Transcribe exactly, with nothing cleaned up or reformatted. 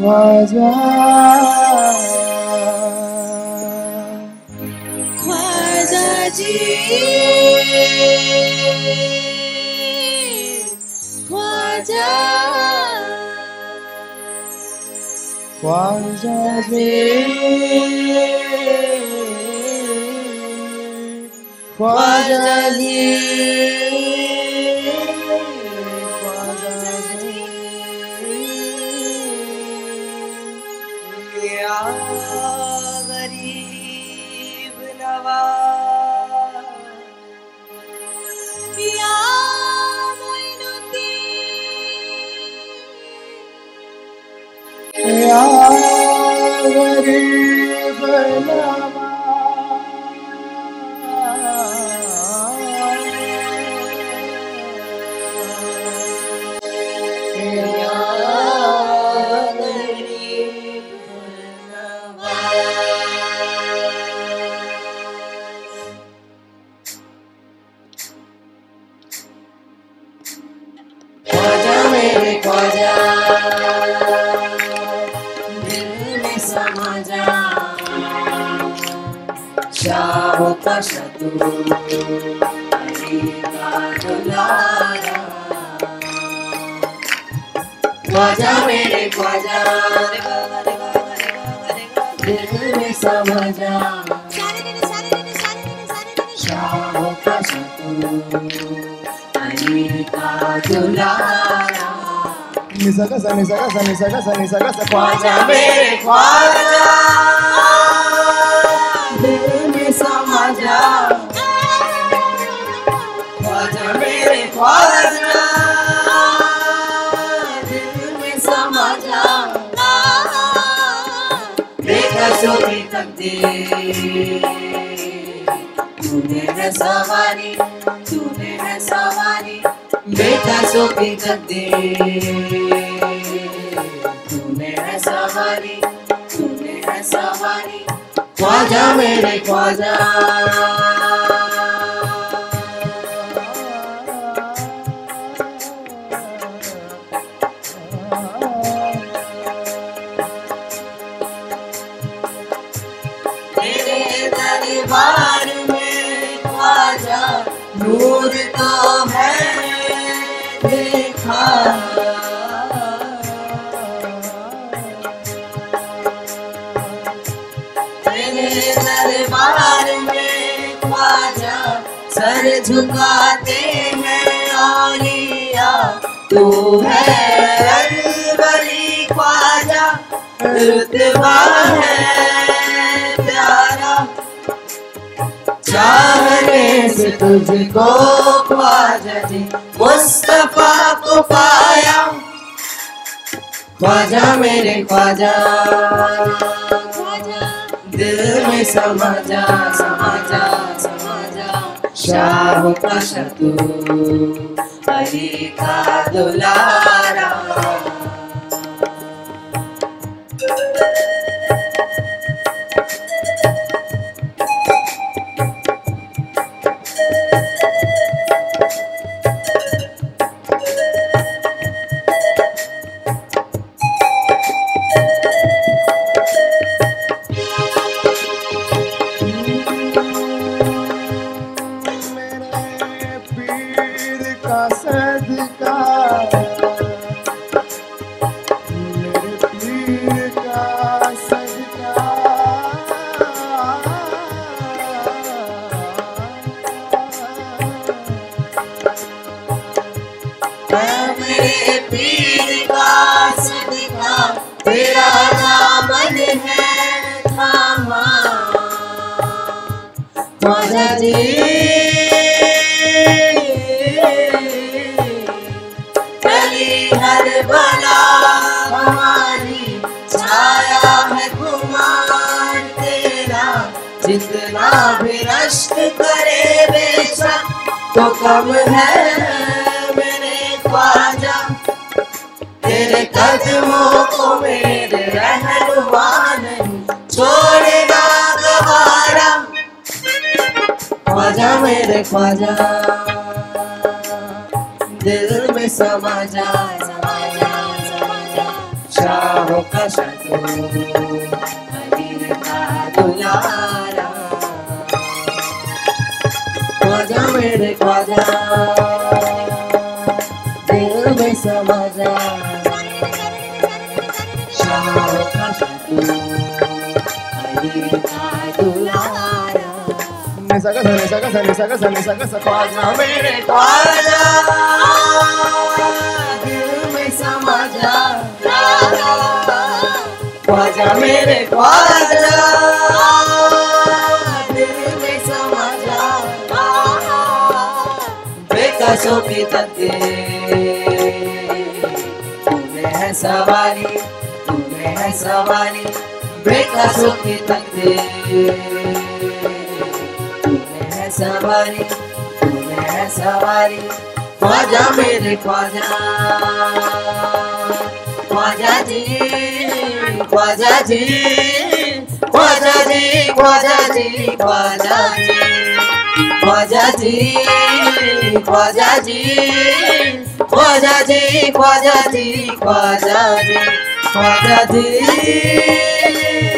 ख्वाजा ख्वाजा जी ख्वाजा ख्वाजा जी ख्वाजा जी ख्वाजा जी या गरीब नवाज या मोइनुद्दीन या गरीब नवाज ख्वाजा मेरे ख्वाजा दिल में समा जा शाहों का शतू अली का दुलारा ख्वाजा मेरे ख्वाजा दिल में समा जा शाहों का शतू निसगा सा निसगा सा निसगा सा निसगा सा ख्वाजा मेरे ख्वाजा दिल में समा जा ख्वाजा मेरे ख्वाजा दिल में समा जा बेकसों की तकदीर तूने है सवारी तूने है सवारी बेकसों की तकदीर तूने है सवारी तूने है सवारी ख्वाजा मेरे ख्वाजा तेरे दरबार में ख्वाजा नूर तो है देखा तेरे दरबार में ख्वाजा सर झुकाते हैं औलिया तू है अरवली ख्वाजा रुतबा है प्यारा चाहने से तुझको ख्वाजा जी मुस्तफा को पाया ख्वाजा मेरे ख्वाजा दिल में समा जा समा जा समा जा शाहों का शतू अली का दुलारा सदका मेरे पीर का सदका मेरे पीर का सदका तेरा दामन है थामा ख्वाजा जी हर बला हमारी छाया है खुमार तेरा जितना भी रश्क करे बेशक तो कम है मेरे ख्वाजा तेरे कदमों को मेरे रहनुमा नहीं छोड़ेगा गवारा ख्वाजा मेरे ख्वाजा दिल में समा जा समा जा समा जा शाह का साधु कबीर का दुलारा। ख्वाजा मेरे ख्वाजा दिल में समा जा, शाहों का साधु कबीर का दुलारा। निसा गा सा निसा गा सा निसा गा सा निसा गा सा ख्वाजा मेरे ख्वाजा दिल में समा जा, ख्वाजा मेरे ख्वाजा दिल में समा जा। बेकसों की तकदीर तुम्हें है सवारी, तुम्हें है सवारी। बेकसों की तकदीर तुम्हें है सवारी, तुम्हें है सवारी। ख्वाजा मेरे ख्वाजा ख्वाजा जी ख्वाजा जी ख्वाजा जी ख्वाजा जी ख्वाजा जी ख्वाजा जी ख्वाजा जी ख्वाजा जी ख्वाजा जी ख्वाजा जी ख्वाजा जी।